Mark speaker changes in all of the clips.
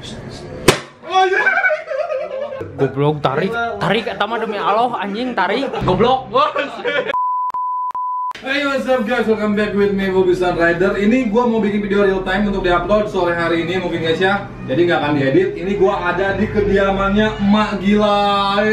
Speaker 1: Goblok, tarik eta mah demi Allah anjing, tarik. Goblok.
Speaker 2: Hey, what's up guys, welcome back with me Bobby Sun Rider. Ini gua mau bikin video real time untuk diupload sore hari ini mungkin guys ya. Jadi nggak akan diedit. Ini gua ada di kediamannya Emak Gila.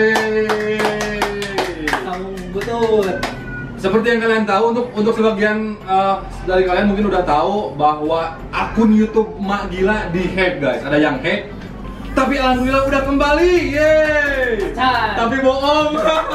Speaker 3: Betul.
Speaker 2: Seperti yang kalian tahu, untuk sebagian dari kalian mungkin udah tahu bahwa akun YouTube Emak Gila dihack guys. Ada yang hack, tapi alhamdulillah udah kembali. Yeay. Tapi bohong.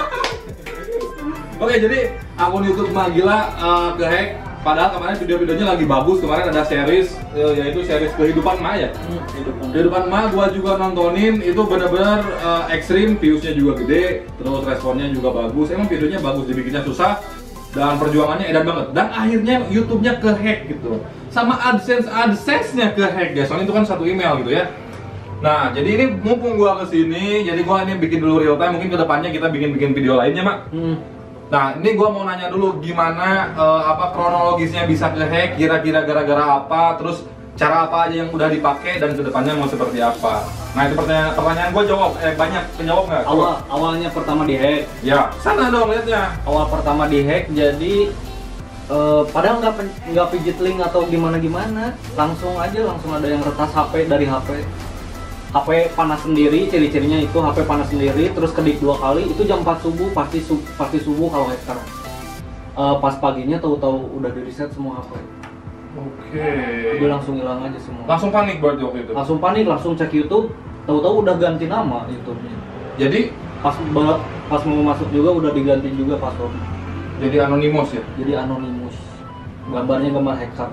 Speaker 2: Oke, jadi akun YouTube Emak Gila kehack. Padahal kemarin video-videonya lagi bagus. Kemarin ada series, yaitu series kehidupan Emak ya. Kehidupan Emak gua juga nontonin, itu benar-benar ekstrim, viewsnya juga gede, terus responnya juga bagus. Emang videonya bagus, dibikinnya susah dan perjuangannya edan banget. Dan akhirnya YouTube-nya kehack gitu. Sama AdSense-nya kehack guys. Soalnya itu kan satu email gitu ya. Nah, jadi ini mumpung gua kesini, jadi gua ini bikin dulu real time. Mungkin kedepannya kita bikin video lainnya, Mak. Nah, ini gua mau nanya dulu gimana kronologisnya bisa kehack, kira-kira gara-gara apa, terus cara apa aja yang udah dipakai dan kedepannya mau seperti apa. Nah, itu pertanyaan gua jawab, banyak penjawab nggak?
Speaker 3: Awalnya pertama dihack.
Speaker 2: Ya, sana dong lihatnya.
Speaker 3: Awal pertama dihack, jadi padahal nggak pijit link atau gimana, langsung ada yang retas HP dari HP panas sendiri, ciri-cirinya itu HP panas sendiri, terus kedik 2 kali, itu jam 4 subuh, pasti subuh kalau hacker. Pas paginya tahu-tahu udah di reset semua HP.
Speaker 2: Oke.
Speaker 3: Dia langsung hilang aja semua.
Speaker 2: Langsung panik berarti waktu itu.
Speaker 3: Langsung panik, langsung cek YouTube, tahu-tahu udah ganti nama YouTube-nya.
Speaker 2: Jadi
Speaker 3: Pas mau masuk juga udah diganti juga password.
Speaker 2: jadi anonimus ya.
Speaker 3: Jadi anonimus. Gambarnya gambar hacker.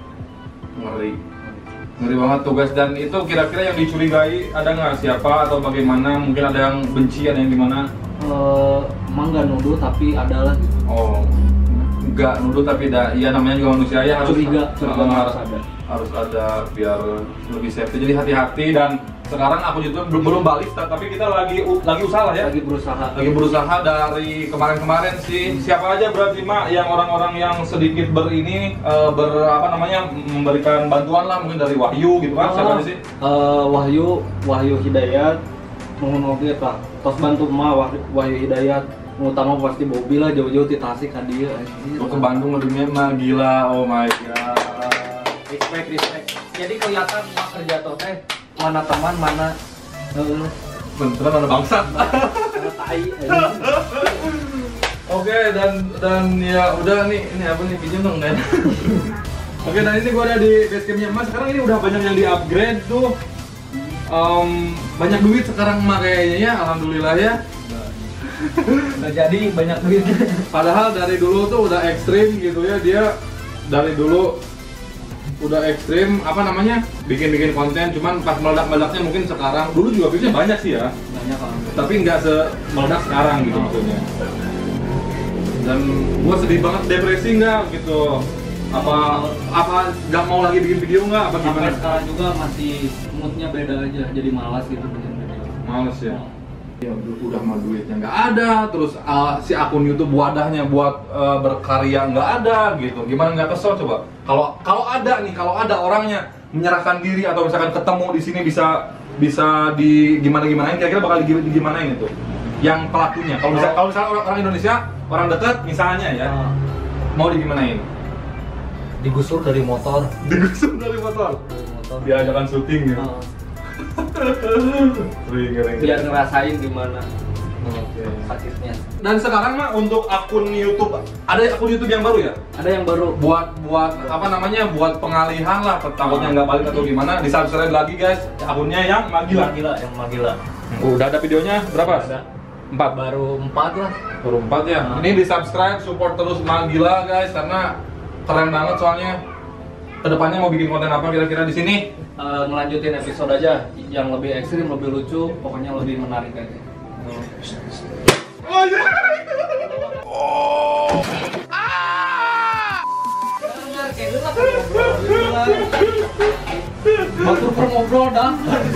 Speaker 2: Ngeri banget tuh guys. Dan itu kira-kira yang dicurigai ada nggak siapa atau bagaimana? Mungkin ada yang benci, ada yang gimana?
Speaker 3: Emang nggak nuduh tapi ada lah gitu.
Speaker 2: Oh, nggak nuduh tapi ya namanya juga manusia ya, harus harus ada biar lebih safety. Jadi hati-hati. Dan sekarang akun YouTube belum balik, tapi kita lagi usaha ya. Lagi berusaha dari kemarin sih. Siapa aja berarti Mak yang orang-orang yang sedikit memberikan bantuan lah, mungkin dari Wahyu gitu kan? Siapa aja sih?
Speaker 3: Wahyu Hidayat, mohon oke Pak. Tos bantu Emak Wahyu Hidayat. Utama pasti Bobby lah, jauh-jauh di Tasik kan dia.
Speaker 2: Ke Bandung lebih Emak Gila, oh my god.
Speaker 3: Respect. Jadi kelihatan Emak kerja tuh teh mana teman, mana
Speaker 2: beneran mana bangsat.
Speaker 3: mana tai.
Speaker 2: Oke, dan ya udah nih, ini apa nih, pinjam dong kan? Oke, dan ini gua ada di basecampnya Mas. Sekarang ini udah banyak yang di-upgrade tuh. Banyak duit sekarang Emak kayaknya ya, alhamdulillah ya.
Speaker 3: Udah jadi banyak duit.
Speaker 2: Padahal dari dulu tuh udah ekstrim gitu ya, dia dari dulu udah ekstrim bikin konten, cuman pas meledak-meledaknya mungkin sekarang. Dulu juga viewsnya banyak sih ya,
Speaker 3: Banyak kan.
Speaker 2: tapi nggak semeledak sekarang gitu maksudnya. Dan gua sedih banget, depresi nggak gitu, apa nggak mau lagi bikin video nggak, apa gimana?
Speaker 3: Sampai sekarang juga masih moodnya beda aja, jadi malas gitu bikin video.
Speaker 2: Males ya. Ya udah mah duitnya nggak ada, terus si akun YouTube wadahnya buat berkarya nggak ada gitu. Gimana nggak kesel coba? Kalau ada orangnya menyerahkan diri atau misalkan ketemu di sini bisa gimanain, kira-kira bakal digimanain itu yang pelakunya. Kalau misalnya orang Indonesia, orang dekat misalnya ya, mau digimanain?
Speaker 3: Digusur dari motor.
Speaker 2: Diajakan syuting ya.
Speaker 3: Biar ngerasain gimana sakitnya.
Speaker 2: Dan sekarang mah untuk akun YouTube, ada akun YouTube yang baru ya?
Speaker 3: Ada yang baru
Speaker 2: buat buat pengalihan lah, takutnya nggak balik atau gimana, di subscribe lagi guys akunnya yang Emak Gila. Udah ada videonya berapa?
Speaker 3: Ada
Speaker 2: 4.
Speaker 3: baru 4 lah.
Speaker 2: Baru 4 ya. Ini di subscribe, support terus Emak Gila guys, karena keren banget soalnya. Kedepannya mau bikin konten apa kira-kira di sini?
Speaker 3: Ngelanjutin episode aja yang lebih ekstrim, lebih lucu, pokoknya lebih menarik aja.
Speaker 2: Oh iya.
Speaker 3: Batur ngobrol dah.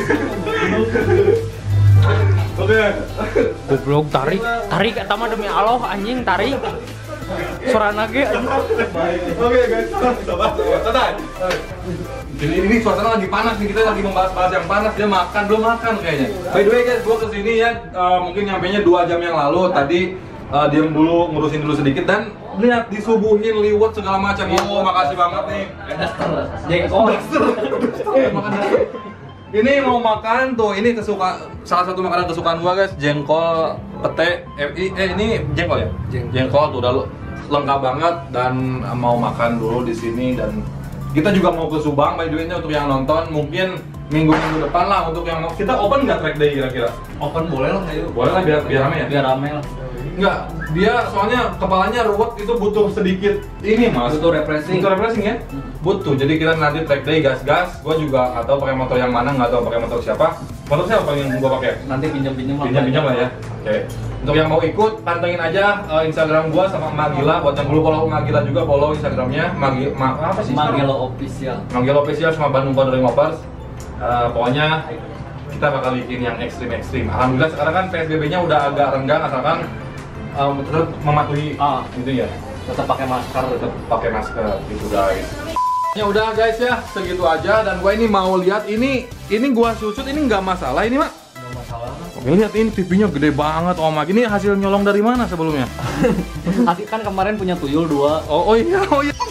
Speaker 2: Oke.
Speaker 1: Goblok, tarik eta mah demi Allah anjing, tarik. Sorana ge anjing.
Speaker 2: Oke guys, sabar. Ini suasana lagi panas nih, kita lagi membahas yang panas. Dia belum makan kayaknya. By the way guys, gua kesini ya mungkin nyampenya 2 jam yang lalu. Tadi diam dulu, ngurusin dulu sedikit dan lihat disubuhin liwet segala macam. Oh, makasih banget nih.
Speaker 3: Jengkol.
Speaker 2: Makan daster. Ini mau makan tuh, ini salah satu makanan kesukaan gua guys, jengkol pete. Ini jengkol ya? Jengkol tuh udah lengkap banget dan mau makan dulu di sini dan kita juga mau ke Subang by the way untuk yang nonton mungkin minggu depan lah untuk yang mau kita open nggak track day kira-kira?
Speaker 3: Open boleh lah, ayo.
Speaker 2: Boleh lah biar rame ya?
Speaker 3: Biar rame lah.
Speaker 2: Enggak, dia soalnya kepalanya ruwet itu butuh sedikit ini mas.
Speaker 3: Butuh refreshing.
Speaker 2: Butuh refreshing ya? Butuh. Jadi kita nanti track day gas-gas. Gua juga nggak tahu pakai motor yang mana, nggak tahu pakai motor siapa. Motor siapa yang gua pakai?
Speaker 3: Nanti pinjam-pinjam
Speaker 2: lah ya. Oke. Untuk yang mau ikut, pantengin aja Instagram gua sama Magila. Buat yang belum follow Magila juga follow Instagramnya. Apa sih?
Speaker 3: Magilo Official.
Speaker 2: Magila Official sama Bandung Powder Movers. Pokoknya kita bakal bikin yang ekstrim-ekstrim. Alhamdulillah sekarang kan PSBB-nya udah agak renggang asalkan tetap mematuhi gitu ya.
Speaker 3: Tetap pakai masker
Speaker 2: gitu guys. Ya udah guys ya, segitu aja dan gua ini mau lihat ini gua susut ini nggak masalah ini mak.
Speaker 3: Nggak masalah.
Speaker 2: Oke, lihat ini pipinya gede banget Om Mak. Ini hasil nyolong dari mana sebelumnya?
Speaker 3: Hasil kan kemarin punya tuyul 2.
Speaker 2: Oh iya.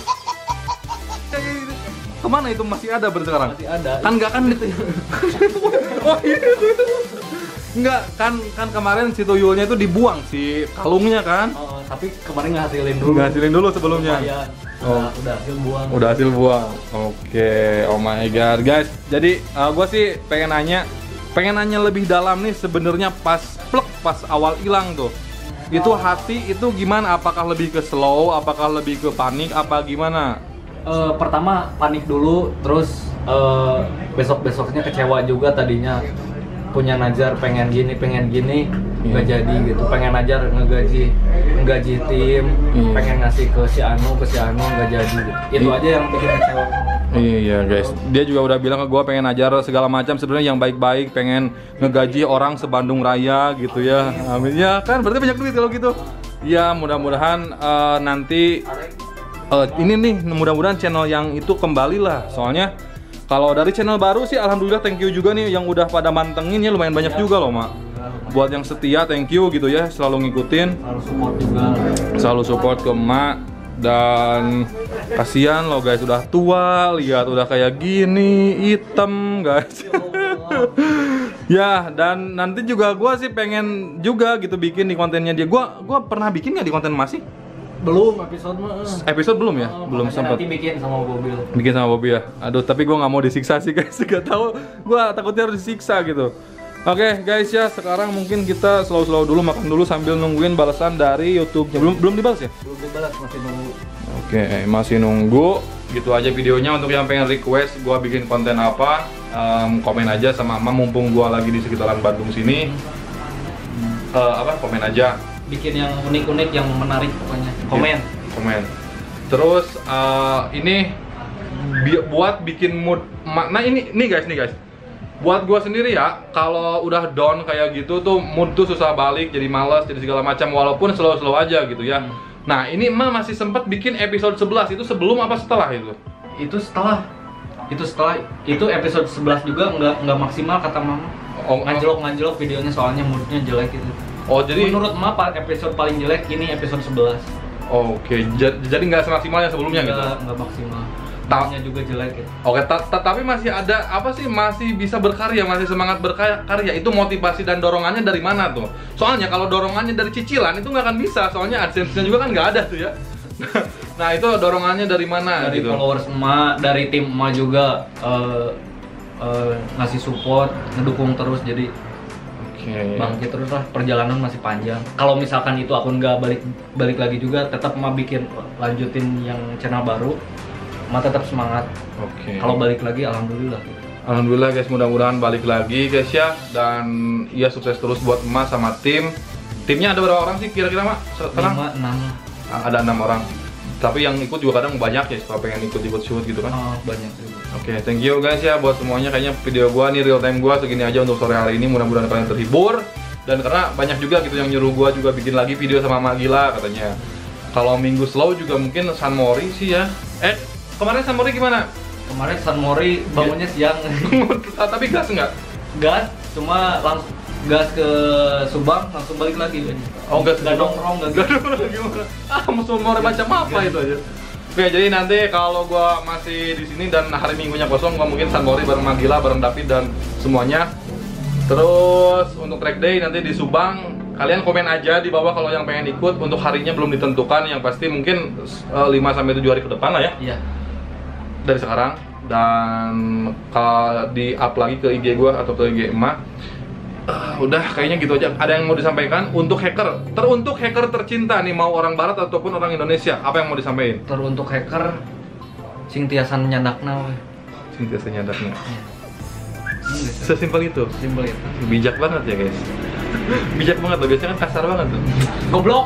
Speaker 2: Kemana itu masih ada sekarang?
Speaker 3: Masih ada.
Speaker 2: Kan nggak kan itu. Oh iya. Enggak, kan kemarin si tuyulnya itu dibuang si kalungnya kan?
Speaker 3: Tapi kemarin nggak hasilin dulu sebelumnya. Udah hasil buang.
Speaker 2: Udah hasil buang. Oke, oh my god, guys. Jadi gua sih pengen nanya lebih dalam nih sebenarnya pas awal hilang tuh. Itu hati itu gimana? Apakah lebih ke slow, apakah lebih ke panik, apa gimana?
Speaker 3: Pertama panik dulu, terus besok-besoknya kecewa juga tadinya. Punya najar pengen gini nggak jadi gitu, pengen najar ngegaji tim, pengen ngasih ke si Anu nggak jadi gitu. Itu aja yang bikin kecewa.
Speaker 2: Iya guys, dia juga udah bilang ke gue pengen ajar segala macam sebenarnya yang baik-baik, pengen ngegaji orang se-Bandung Raya gitu ya. Amin ya kan, berarti banyak duit kalau gitu. Ya mudah-mudahan nanti ini nih mudah-mudahan channel yang itu kembali lah, soalnya kalau dari channel baru sih alhamdulillah thank you juga nih yang udah pada mantengin ya, lumayan banyak juga loh mak. Buat yang setia thank you gitu ya, selalu ngikutin, selalu support ke emak. Dan kasihan loh guys, udah tua, lihat udah kayak gini, hitam guys. Ya, dan nanti juga gua sih pengen juga gitu bikin di kontennya dia. Gua pernah bikin nggak di konten masih?
Speaker 3: Belum episode
Speaker 2: belum ya? Belum sempat.
Speaker 3: Nanti bikin sama Bobil
Speaker 2: Ya. Aduh, tapi gue nggak mau disiksa sih guys. Gak tahu, gue takutnya harus disiksa gitu. Oke guys ya, sekarang mungkin kita slow dulu, makan dulu sambil nungguin balasan dari YouTube-nya. Belum dibalas ya?
Speaker 3: Belum dibalas, masih nunggu.
Speaker 2: Oke, masih nunggu. Gitu aja videonya. Untuk yang pengen request gue bikin konten apa, komen aja sama Mama mumpung gue lagi di sekitaran Bandung sini. Komen aja. Bikin yang unik-unik, yang menarik pokoknya. Komen. Terus ini buat bikin mood. Nah ini guys. Buat gua sendiri ya, kalau udah down kayak gitu tuh mood tuh susah balik, jadi malas, jadi segala macam walaupun slow aja gitu ya. Nah, ini masih sempat bikin episode 11. Itu sebelum apa setelah itu? Itu setelah. Itu episode 11 juga nggak maksimal kata Mama.
Speaker 3: Nganjelok videonya soalnya moodnya jelek gitu.
Speaker 2: Oh, jadi
Speaker 3: menurut Mama episode paling jelek ini episode 11.
Speaker 2: Oke, jadi nggak semaksimal yang sebelumnya gitu?
Speaker 3: Nggak maksimal. Tahunnya juga jelek gitu.
Speaker 2: Oke, tapi masih ada apa sih? Masih bisa berkarya, masih semangat berkarya. Itu motivasi dan dorongannya dari mana tuh? Soalnya kalau dorongannya dari cicilan itu nggak akan bisa. Soalnya AdSense-nya juga kan nggak ada tuh ya. Nah, itu dorongannya dari mana?
Speaker 3: Dari
Speaker 2: gitu?
Speaker 3: Followers emak, dari tim emak juga ngasih support, ngedukung terus, jadi bangkit terus lah. Perjalanan masih panjang. Kalau misalkan itu akun nggak balik lagi juga, tetap emak lanjutin yang channel baru. Emak tetap semangat. Kalau balik lagi, alhamdulillah.
Speaker 2: Alhamdulillah guys, mudah-mudahan balik lagi guys ya. Dan ya sukses terus buat emak sama tim. Timnya ada berapa orang sih kira-kira mak?
Speaker 3: 5, 6.
Speaker 2: Ada 6 orang. Tapi yang ikut juga kadang banyak ya, suka pengen ikut shoot gitu kan?
Speaker 3: Banyak juga.
Speaker 2: Oke, thank you guys ya buat semuanya. Kayaknya video gua nih real time gua segini aja untuk sore hari ini. Mudah-mudahan kalian terhibur. Dan karena banyak juga gitu yang nyuruh gua juga bikin lagi video sama Magila katanya. Kalau minggu slow juga mungkin San Mori sih ya. Kemarin San Mori gimana?
Speaker 3: Kemarin San Mori bangunnya siang.
Speaker 2: Tapi gas enggak?
Speaker 3: Gas, cuma langsung gas ke Subang langsung balik lagi kan.
Speaker 2: Oh, gas
Speaker 3: nggak nongkrong nggak
Speaker 2: gimana? Musuh mau macam apa itu aja. Oke, jadi nanti kalau gua masih di sini dan hari Minggunya kosong, gua mungkin San Mori bareng Magila, bareng David dan semuanya. Terus untuk track day nanti di Subang, kalian komen aja di bawah kalau yang pengen ikut. Untuk harinya belum ditentukan, yang pasti mungkin 5-7 hari ke depan lah ya.
Speaker 3: Iya.
Speaker 2: Dari sekarang, dan kalau di up lagi ke IG gua atau ke IG Emak. Udah kayaknya gitu aja. Ada yang mau disampaikan untuk hacker? Teruntuk hacker tercinta nih, mau orang barat ataupun orang Indonesia, apa yang mau disampaikan?
Speaker 3: Teruntuk hacker sing tiasan nyandakna we.
Speaker 2: Sing tiasa nyadaknya. Sesimpel itu.
Speaker 3: Simpel itu.
Speaker 2: Bijak banget ya guys. Bijak banget loh, biasanya kan kasar banget tuh.
Speaker 3: Goblok.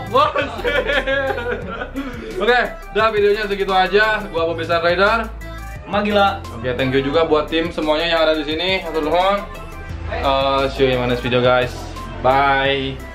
Speaker 2: Oke, udah videonya segitu aja. Gua Bobby Star Rider.
Speaker 3: Magila.
Speaker 2: Oke, thank you juga buat tim semuanya yang ada di sini. Hatur nuhun. See you in my next video guys. Bye.